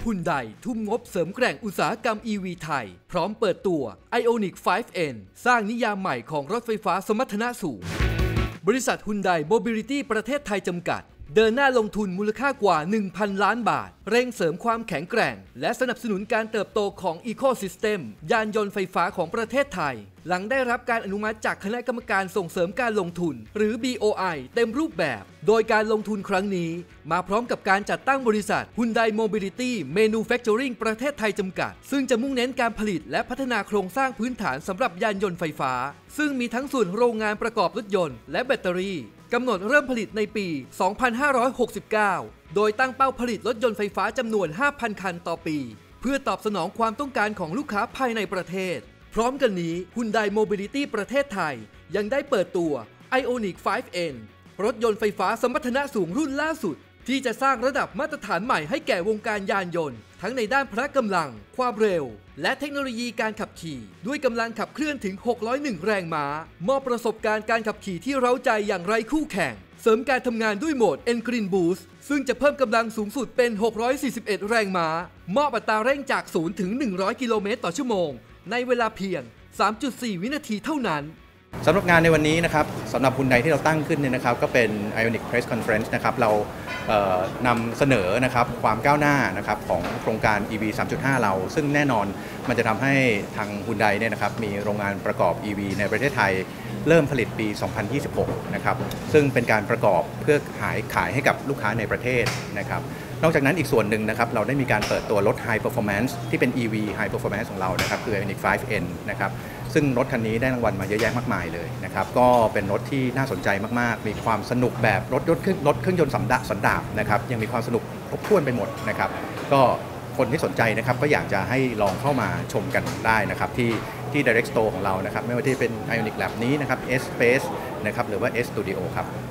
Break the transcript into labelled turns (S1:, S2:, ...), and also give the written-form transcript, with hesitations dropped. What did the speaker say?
S1: ฮุนไดทุ่มงบเสริมแกร่งอุตสาหกรรม EV ไทยพร้อมเปิดตัว Ioniq 5N สร้างนิยามใหม่ของรถไฟฟ้าสมรรถนะสูงบริษัทฮุนไดโมบิลิตี้ประเทศไทยจำกัดเดินหน้าลงทุนมูลค่ากว่า 1,000 ล้านบาทเร่งเสริมความแข็งแกร่งและสนับสนุนการเติบโตของ Ecosystem ยานยนต์ไฟฟ้าของประเทศไทยหลังได้รับการอนุมัติจากคณะกรรมการส่งเสริมการลงทุนหรือ BOI เต็มรูปแบบโดยการลงทุนครั้งนี้มาพร้อมกับการจัดตั้งบริษัท Hyundai Mobility Manufacturing ประเทศไทยจำกัดซึ่งจะมุ่งเน้นการผลิตและพัฒนาโครงสร้างพื้นฐานสำหรับยานยนต์ไฟฟ้าซึ่งมีทั้งส่วนโรงงานประกอบรถยนต์และแบตเตอรี่กำหนดเริ่มผลิตในปี 2569 โดยตั้งเป้าผลิตรถยนต์ไฟฟ้าจำนวน 5,000 คันต่อปีเพื่อตอบสนองความต้องการของลูกค้าภายในประเทศพร้อมกันนี้ Hyundai Mobility ประเทศไทยยังได้เปิดตัว Ioniq 5N รถยนต์ไฟฟ้าสมรรถนะสูงรุ่นล่าสุดที่จะสร้างระดับมาตรฐานใหม่ให้แก่วงการยานยนต์ทั้งในด้านพละกำลังความเร็วและเทคโนโลยีการขับขี่ด้วยกำลังขับเคลื่อนถึง 601 แรงม้ามอบประสบการณ์การขับขี่ที่เร้าใจอย่างไร้คู่แข่งเสริมการทำงานด้วยโหมด N-Green Boost ซึ่งจะเพิ่มกำลังสูงสุดเป็น 641 แรงม้ามอบอัตราเร่งจาก 0 ถึง 100 กิโลเมตรต่อชั่วโมงในเวลาเพียง 3.4 วินาทีเท่านั้น
S2: สำหรับงานในวันนี้นะครับสำหรับฮุนไดที่เราตั้งขึ้นเนี่ยนะครับก็เป็น Ioniq Press Conference นะครับเรานำเสนอนะครับความก้าวหน้านะครับของโครงการ EV 3.5 เราซึ่งแน่นอนมันจะทำให้ทางฮุนไดเนี่ยนะครับมีโรงงานประกอบ EV ในประเทศไทยเริ่มผลิตปี 2026 นะครับซึ่งเป็นการประกอบเพื่อขายให้กับลูกค้าในประเทศนะครับนอกจากนั้นอีกส่วนหนึ่งนะครับเราได้มีการเปิดตัวรถ High Performance ที่เป็น EV High Performance ของเรานะครับคือ Ioniq 5N นะครับซึ่งรถคันนี้ได้รางวัลมาเยอะแยะมากมายเลยนะครับก็เป็นรถที่น่าสนใจมากๆมีความสนุกแบบรถเครื่องยนต์สันดาปนะครับยังมีความสนุกครบถ้วนไปหมดนะครับก็คนที่สนใจนะครับก็อยากจะให้ลองเข้ามาชมกันได้นะครับที่ Direct Store ของเรานะครับไม่ว่าที่เป็น Ioniq Lab นี้นะครับ S Space นะครับหรือว่า S Studio ครับ